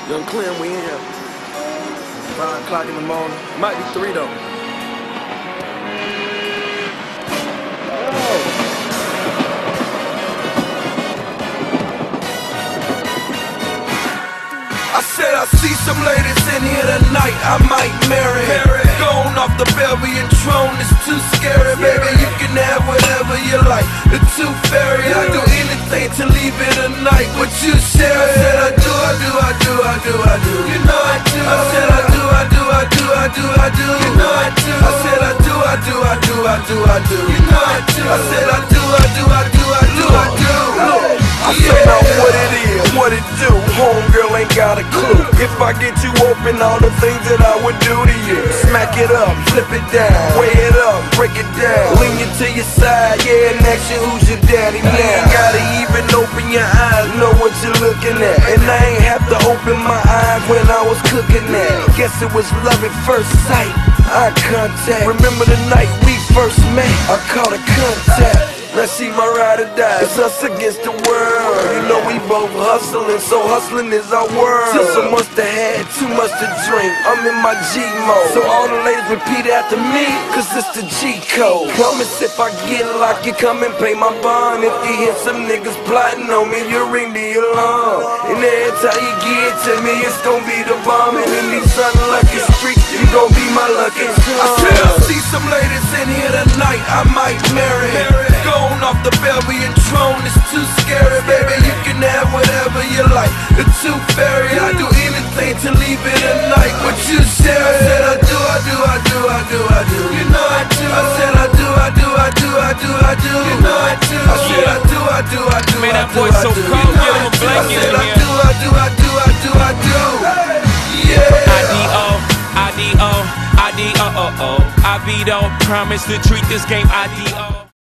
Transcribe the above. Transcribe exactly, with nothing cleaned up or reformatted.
Young Clem, we in here. Five o'clock in the morning. Might be three though. I said I see some ladies in here tonight, I might marry. Going off the Belgian throne is too scary, baby. You can have whatever you like. The tooth fairy, I do anything to leave it tonight. What you share? I said I do, I do, I do, I do, I do. You know I do. I said I do, I do, I do, I do, I do. You know I do. I said I do, I do, I do, I do, I do. You know I do. I said I do, I do, I do, I do, I do. I say now what it is, what it do. Homegirl ain't got a clue. If I get you open, all the things that I would do to you. Smack it up, flip it down, weigh it up, break it down. Lean you to your side, yeah, and ask you who's your daddy now. You ain't gotta even open your eyes, know what you're looking at. And I ain't have to open my eyes when I was cooking that. Guess it was love at first sight, eye contact. Remember the night we first met, I caught a contact. Now she my ride or die, it's us against the world. You know we both hustling, so hustling is our world. Took so much to have, too much to drink, I'm in my G mode. So all the ladies repeat after me, cause it's the G code. Promise if I get locked, you come and pay my bond. If you hear some niggas plotting on me, you ring the alarm. And every time you get to me, it's gon' be the bomb. And in these unlucky streets, you gon' be my lucky charm. I said I see some ladies in here tonight, I might marry. Going off the Belgian throne is too scary, baby. You can have whatever you like. The tooth fairy, I do anything to leave it tonight. What you share? I said I do, I do, I do, I do, I do. You know I do. I said I do, I do, I do, I do, I do. You know I do. I said I do, I do, I do, Man, that I do, boy I so do. cold, get him a blanket I said in I here. do, I do, I do, I do, I do. Yeah. I D O, I D O, I D O, oh, oh. I be though, promise to treat this game I D O.